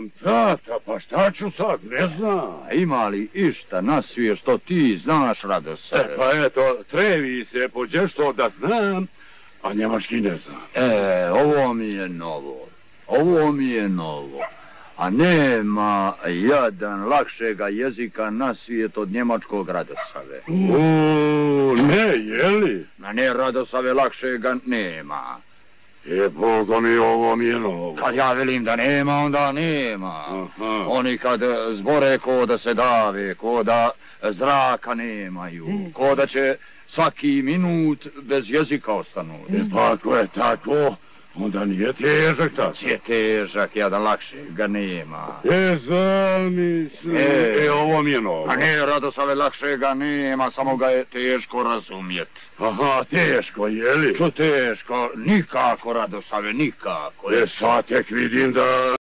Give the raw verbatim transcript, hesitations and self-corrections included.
Tata, pa šta ću sad, ne znam. Ima li išta na svije što ti znaš, Radosave? E, pa eto, trevi se pođe što da znam, a njemački ne znam. E, ovo mi je novo. Ovo mi je novo. A nema jadan lakšega jezika na svijet od njemačkog, Radosave. Uuu, ne, jeli? A ne, Radosave, lakšega nema. E, Boga mi, ovo mi je novo. Kad ja velim da nema, onda nema. Aha. Oni kad zbore ko da se dave, ko da zraka nemaju, ko da će svaki minut bez jezika ostanu. E, pa ako je tako, onda nije težak tako. Je težak, jadan lakše ga nema. E, zamisli. E. E, ovo mi je novo. A ne, Radosave, lakše ga nema, samo ga je teško razumjeti. Aha, teško, jeli? Što teško? Nikako, Radosave, nikako. E, sad tek vidim da